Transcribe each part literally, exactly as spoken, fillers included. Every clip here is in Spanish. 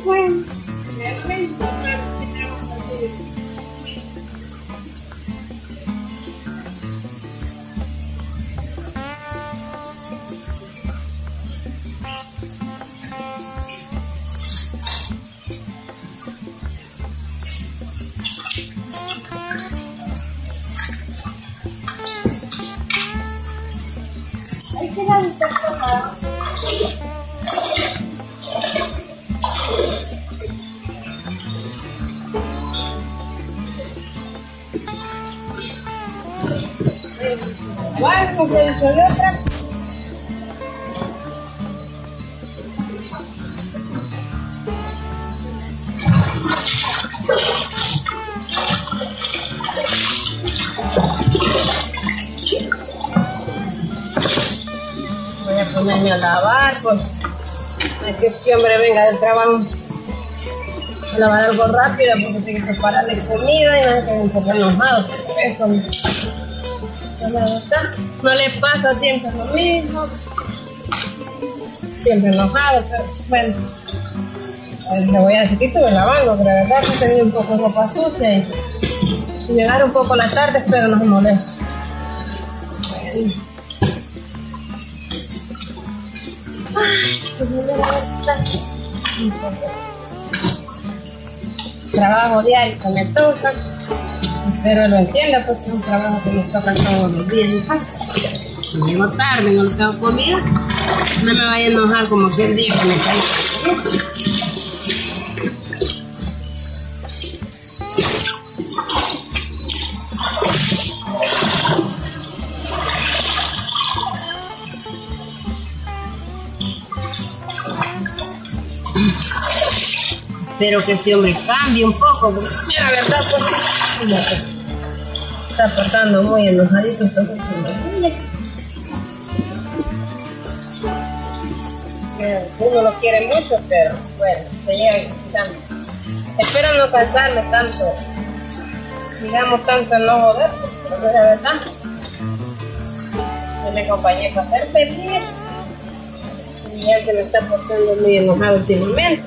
bueno, realmente no tenemos así. Hay que dar un poco más. Bueno, se hizo otra. Voy a ponerme a lavar, pues es que este hombre venga del trabajo a lavar algo rápido porque tiene que prepararle comida y no se quede un poco enojado. Eso no me gusta. No le pasa siempre lo mismo, siempre enojado, pero bueno, le voy a decir que estuve lavando, pero la verdad que tenía un poco de ropa sucia y, y llegar un poco la tarde, pero no se molesta. Bueno. Ay, pues me molesta un poco. Trabajo diario que me toca, pero lo entiendo porque es un trabajo que me toca todos los días en casa. Si llego tarde y no tengo comida, no me vaya a enojar como aquel día que me caí. Espero que este hombre cambie un poco, porque la verdad pues ya se está portando muy enojadito estos últimos días. Uno lo quiere mucho, pero bueno, se llega tanto. Espero no cansarme tanto, digamos tanto en no joder, porque la verdad yo le acompañé para ser feliz y él se me está portando muy enojado últimamente.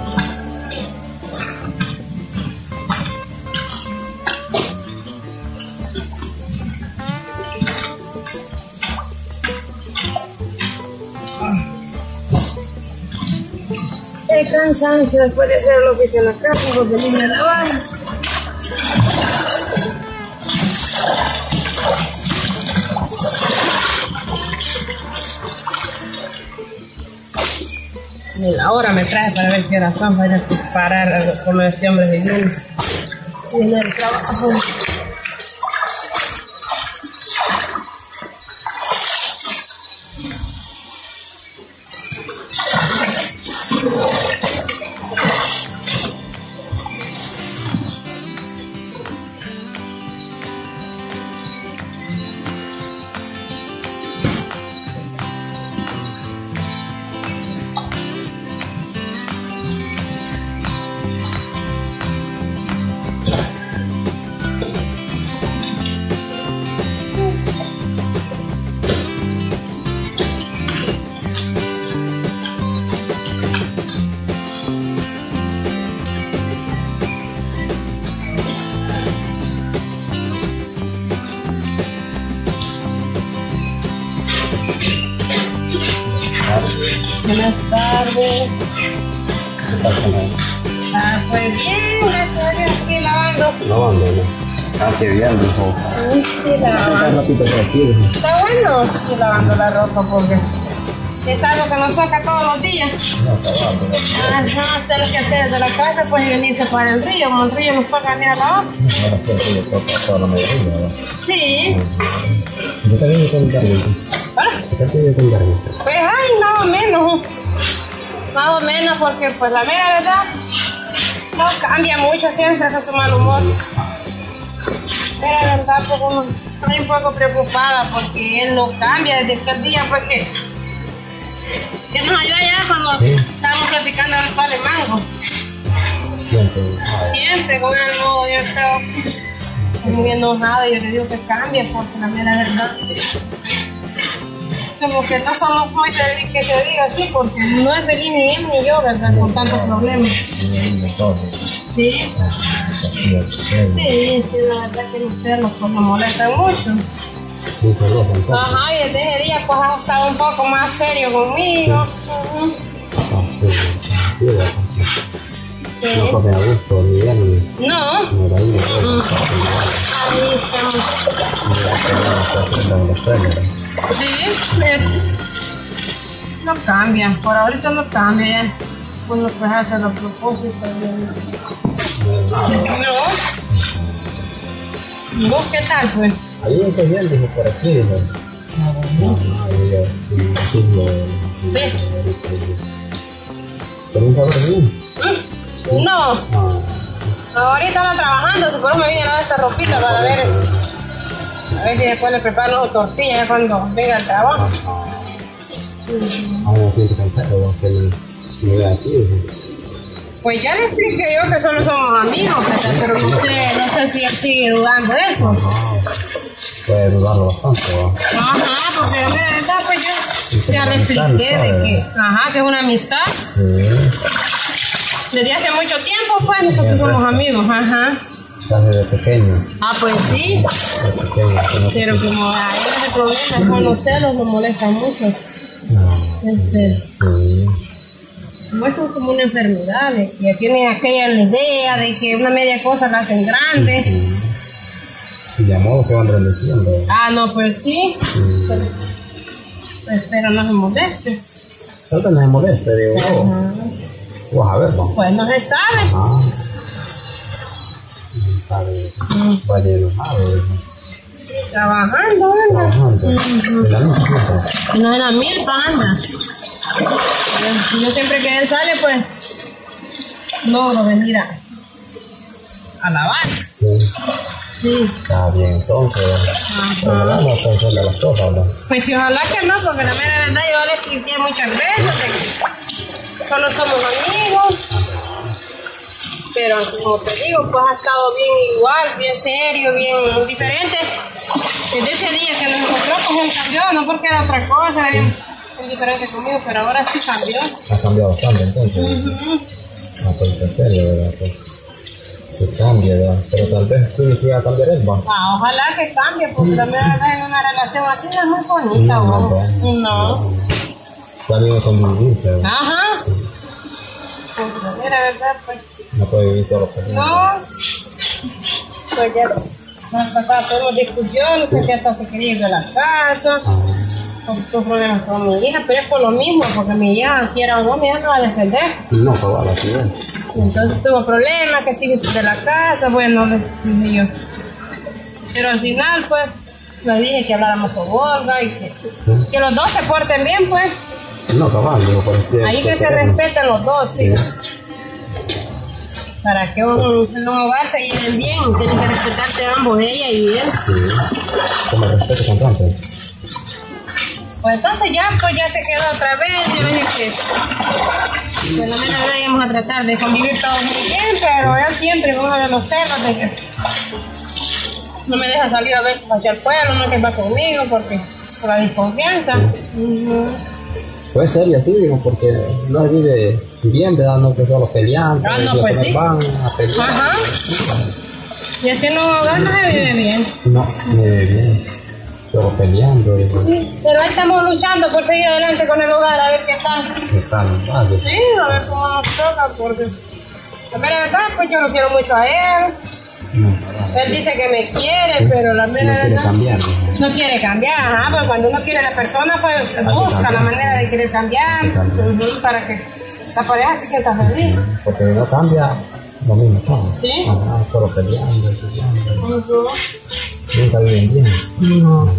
El cansancio después de hacer el oficio en la casa, porque venir a lavar. Ni la hora me trae para ver qué horas son, para ir a parar como este hombre viviendo. Viene el trabajo. Buenas tardes. ¿Qué pasa, no? Ah, pues bien, gracias a Dios, aquí lavando. Lavando, ¿no? Ah, qué bien, dijo. Sí, sí, lavando. Está bueno, estoy lavando la ropa porque es algo que nos toca todos los días. No, está lavando. Ajá, hacer lo que hacer desde la casa, pues venirse para el río, como el río nos toca venir a lavar. Ahora sí, el río toca toda la mayoría, ¿verdad? Sí. ¿Qué te viene con Darwin? ¿Ah? ¿Qué te viene con Darwin? Pues ay, más o menos. Más o menos porque pues la mera verdad no cambia mucho siempre con su mal humor. Pero la verdad pues uno estoy un poco preocupada porque él no cambia desde aquel día porque que nos ayudó allá cuando ¿sí? Estábamos platicando del palo de mango. Siempre. Siempre con él no, yo estoy muy enojada y yo le digo que cambie porque la mera verdad como que no somos muy felices que se diga así, porque no es feliz ni él ni yo, ¿verdad? Con tantos problemas. Sí. Sí, sí, la verdad que ustedes nos, pues, nos molestan mucho. Ajá, y desde ese día pues has estado un poco más serio conmigo. Uh-huh. Sí. No come a gusto, ni bien, ni... No. Mira ahí, Uh-huh. Ahí estamos. Sí, eh, no cambia, por ahorita no cambia. Uno pues hace los propósitos. No. ¿Y vos qué tal, pues? Ahí estoy bien, dijo, por aquí, dijo. No, no, digo, sí, Sí. ¿Pero un sabor bien? No. Ahorita ando trabajando, si por eso me vine a dar esta ropita para ver. A ver si después le preparo las tortillas cuando venga el trabajo. Ahora no siento cansado, que me vea aquí, dijo. Pues ya le expliqué yo que solo somos amigos, ¿verdad? Pero no sé, no sé si él sigue dudando de eso. Puede dudarlo bastante, ¿no? Ajá, porque la verdad, pues yo ya le expliqué de que, ajá, que es una amistad. Sí. Desde hace mucho tiempo, pues, nosotros somos amigos, ajá. Desde pequeño. Ah, pues sí. Desde pequeño. Pero como hay ese problema con los celos, nos molestan mucho. No. Este, Sí. como eso es como una enfermedad, de que tienen aquella idea de que una media cosa la hacen grande. Sí. Y de modo que van rendeciendo. Ah, no, pues sí. Sí. Pero, pues, pero no se moleste. Pero no se moleste, digo. Ajá. Vas a ver, ¿no? Pues no se sabe. Ajá. No sabe. Vaya enojado, dijo. Trabajando, anda. Trabajando. Ujú. De la noche siempre. Y no es la milpa, anda. Yo, yo siempre que él sale, pues, logro venir a, a lavar. Sí. Sí. Está bien, entonces. Pero Ajá. no pensar de las cosas, ¿no? Pues si ojalá que no, porque la mera verdad yo le expliqué muchas veces de que solo somos amigos. Pero como te digo, pues ha estado bien igual, bien serio, bien diferente. Desde ese día que nos encontró, pues él cambió, no porque era otra cosa, era bien, bien diferente conmigo, pero ahora sí cambió. Ha cambiado bastante, entonces. Uh-huh. No, pues en serio, ¿verdad? Pues, que cambie, ¿verdad? Pero tal vez tú que iba a cambiar él, ¿va? Ah, ojalá que cambie, porque la verdad en una relación así no es muy bonita, No, ¿no? no. No. Está bien convivir, pero Ajá. Pues la mera verdad, pues. no puede vivir solo con él. No, pues ya nos pasaba tuvimos discusiones, que ya hasta se quería ir de la casa, Ah, con tuvo problemas con mi hija, pero es por lo mismo, porque mi hija, quiera o no, mi hija no va a defender. no, cabal, así es. Entonces tuvo problemas, que sigue de la casa, bueno, le dije yo. Pero al final, pues, le dije que habláramos con Olga y que, ¿Sí? que los dos se porten bien, pues. No, cabal, digo, por el Ahí que se respeten los dos, sí. Para que un, en un hogar se lleven bien, tienen que respetarse ambos, ella y él. Sí. Como respeto constante. Pues entonces ya, pues ya se quedó otra vez. Yo dije que, pues la mera verdad íbamos a tratar de convivir todos muy bien, pero él siempre uno de los celos de que no me deja salir a veces hacia el pueblo, no que va conmigo, porque por la desconfianza. Sí. Uh-huh. Puede ser y así, digo, porque no vive bien, ¿verdad? No que solo peleando. Ah, no, y pues después sí. van a pelear. Ajá. Y así en un hogar no se vive bien. No, no vive bien. Solo peleando, digo. Sí, pero ahí estamos luchando por seguir adelante con el hogar, a ver qué tal. Están mal. Sí, a ver cómo nos toca, porque la mera verdad, pues yo lo quiero mucho a él. No, cabal. Él dice que me quiere, pero la No mera quiere verdad cambiar, digo. no quiere cambiar. Ajá, pero cuando uno quiere a la persona, pues que busca la cambiar. manera de querer cambiar, Hay que cambiar. ujú, para que la pareja se sienta feliz. Porque no cambia, lo mismo todo. Sí. Ajá, solo peleando, peleando. Ujú. Nunca viven bien. No.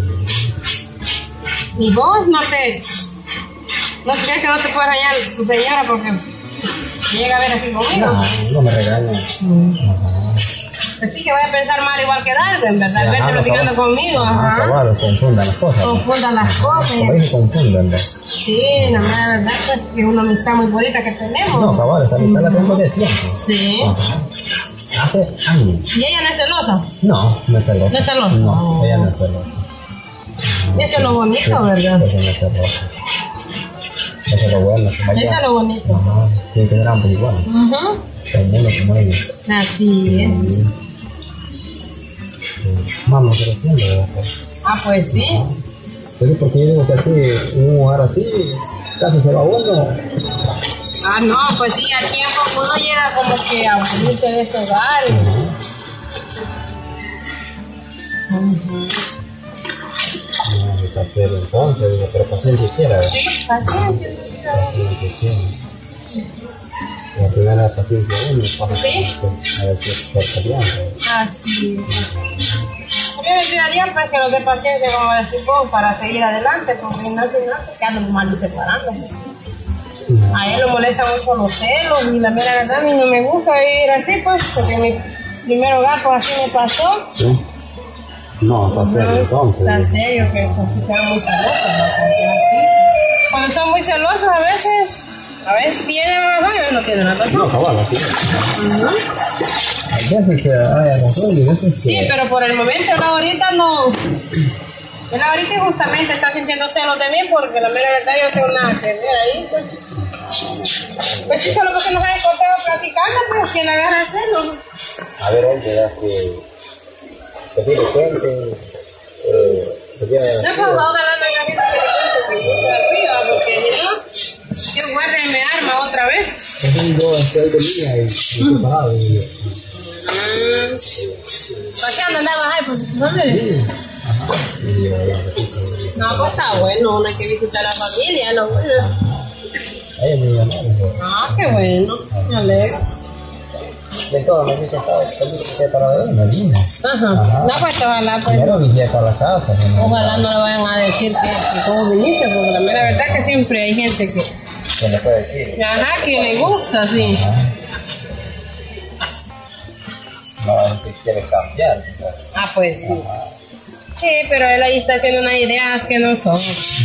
Y vos no te... No crees que no te puedes dañar tu señora porque llega a ver así conmigo. No, no me regañan. Ajá. Así que voy a pensar mal igual que Darwin, ¿verdad? Ajá, Verte no, platicando cabal. conmigo, Ajá, ajá. cabal, confundan las cosas. ¿no? Confundan las cosas. Como dije, confunden, ¿no? Sí, la verdad pues, que es una amistad muy bonita que tenemos. No, cabal, esa amistad la tengo de tiempo. Sí. Ajá. Hace años. ¿Y ella no es celosa? No, no es celosa. ¿No es celosa? No, Oh. ella no es celosa. Ajá. Eso es lo bonito, ¿verdad? Eso no está rojo. Eso es lo bueno. Eso es lo bonito. Ajá. Tiene que ser ambos igual. Uh-huh. El mundo como ellos. Así es. Sí. Vamos creciendo, ¿verdad? Ah, pues sí. Pero porque yo digo que así, en un lugar así, casi se va uno. Ah, no, pues sí, al tiempo uno llega como que a aburrirse de este hogar. Uh-huh. No, hay que hacer entonces, digo, pero paciencia quiera. Sí, paciencia. Paciencia quiera. La primera paciencia uno, para sí. A ver si está peleando. Así es. Yo me cuidaría pues que los de paciencia, como decís vos, para seguir adelante, porque no, si no, se quedan mal separando. A él lo molesta mucho los celos y la mera verdad a mí no me gusta vivir así, pues, porque mi primer hogar pues así me pasó. ¿Sí? No, está serio entonces. Está serio que pues, se quedan muy celosos, ¿no? Así. Cuando son muy celosos a veces, a veces tienen razón y a veces no tienen la razón. No, cabal, así es. Uh-huh. A veces se haya razón y a veces sí, que... pero por el momento él ahorita no. Él ahorita justamente está sintiendo celos de mí porque la mera verdad yo tengo nada que ver ahí, pues. Pues sí, solo porque nos ha encontrado platicando, pues quien agarra el celo. A ver, oye, ya que te pide gente, eh, te pide... No, pues ojalá no haya gente que le cuente que yo estoy arriba, porque si no, yo guarde y me arma otra vez. Es un yo estoy de línea y estoy parado y... Paseando andabas ahí, pues, ¿no? Sí. Ajá. No, pues está bueno, uno hay que visitar a la familia, lo bueno. Ahí es mi hermano. Ah, qué bueno, me alegro. De todo, me dice que está parado en la línea. Ajá. Ajá. No, pues ojalá, pues. Primero visité para la casa. Ojalá no le vayan a decir que, que cómo viniste, porque la mera verdad que siempre hay gente que... Que le puede decir. Ajá, que le gusta, sí. Ajá. No, es que quiere cambiar. ¿Sabes? Ah, pues sí. Ajá. Sí, pero él ahí está haciendo unas ideas que no son.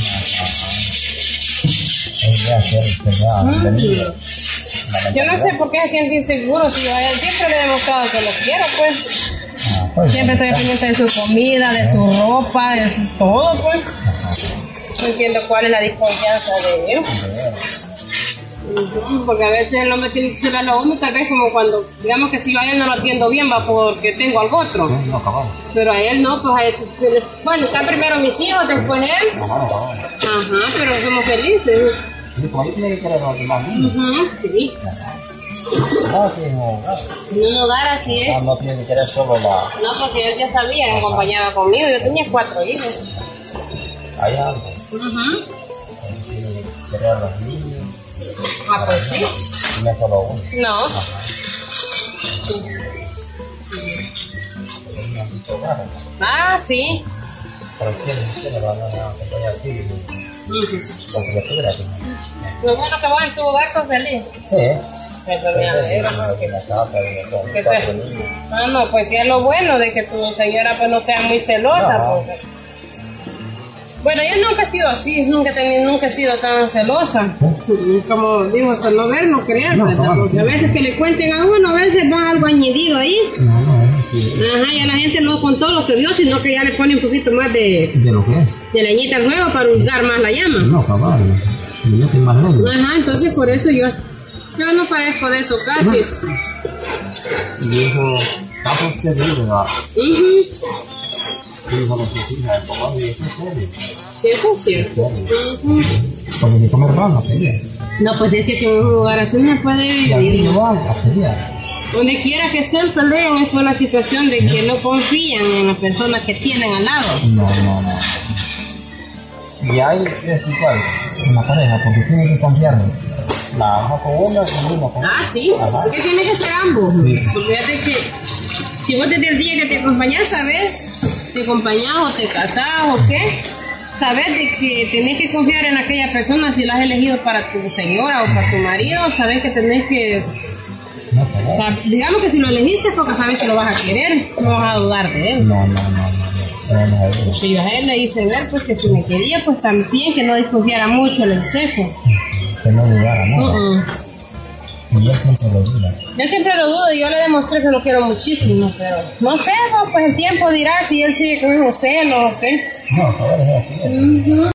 Mm. Yo no sé por qué se siente inseguro, si yo a él siempre le he demostrado que lo quiero, pues. Ah, pues siempre estoy pendiente de su comida, de su ropa, de su todo, pues. No entiendo cuál es la desconfianza de él. Uh-huh, porque a veces el hombre tiene que ser a lo uno, tal vez como cuando, digamos que si yo a él no lo atiendo bien va porque tengo al otro. No, pero a él no, pues a él, bueno, están primero mis hijos, después él. Ajá, pero somos felices. Sí, por ahí tiene que querer los demás niños. Uh-huh, sí. No, sí, no, no, no dar así es. No, no tiene que querer solo la... No, porque él ya sabía, que acompañaba conmigo, yo tenía cuatro hijos. Hay algo. Uh-huh. Tiene que querer a los niños. Ah, pues sí. No es solo uno. No. Ajá. Ah, sí. Pero quién, quién le van a acompañar así. Porque le estuviera aquí. Lo bueno que vos en tu hogar sos feliz. Sí. Eso me alegra. Que te... Ah, no, pues sí es lo bueno de que tu señora pues no sea muy celosa. No. Porque... Bueno, yo nunca he sido así, nunca he, tenido, nunca he sido tan celosa. ¿Sí? Como digo, hasta no ver, no creer, no, ¿verdad? Porque sí. A veces que le cuenten a uno, a veces va algo añadido ahí. No, no, sí. Ajá, ya la gente no contó lo que vio, sino que ya le pone un poquito más de... ¿De lo que es? De leñita al fuego para hurgar más la llama. No, cabal, yo estoy más lejos. Ajá, entonces por eso yo... Yo no padezco de eso casi. Y eso... Está por ser libre, ¿verdad? Uh-huh. Sí, no lo sé, sí, el papá me dice, sí, eso es cierto. Uh-huh. Porque si comer rana, sería. No, pues es que si en un lugar así no puede vivir. Y igual, sería. Donde quiera que estén pelean es por la situación de que no confían en las personas que tienen al lado. No, no, no. Y hay, es igual, en la pareja, porque tiene que confiarme. La ama con una y uno con Ah, sí, es que tiene que ser ambos. Sí. Porque fíjate que si vos desde el día que te acompañás, sabes, te acompañás o te casás o qué, sabes de que tenés que confiar en aquella persona si la has elegido para tu señora o para tu marido, sabes que tenés que... No, o sea, digamos que si lo elegiste porque sabes que lo vas a querer, no vas a dudar de él. No, no, no, no. no. Si yo a él le hice ver pues que si me quería, pues también que no desconfiara mucho el exceso. Que no dudara, ¿no? Uh-uh. Y él siempre lo duda. Yo siempre lo dudo y yo le demostré que lo quiero muchísimo, pero no sé, no, pues el tiempo dirá si él sigue con esos celos o qué. No, ahora es así. Uh-huh.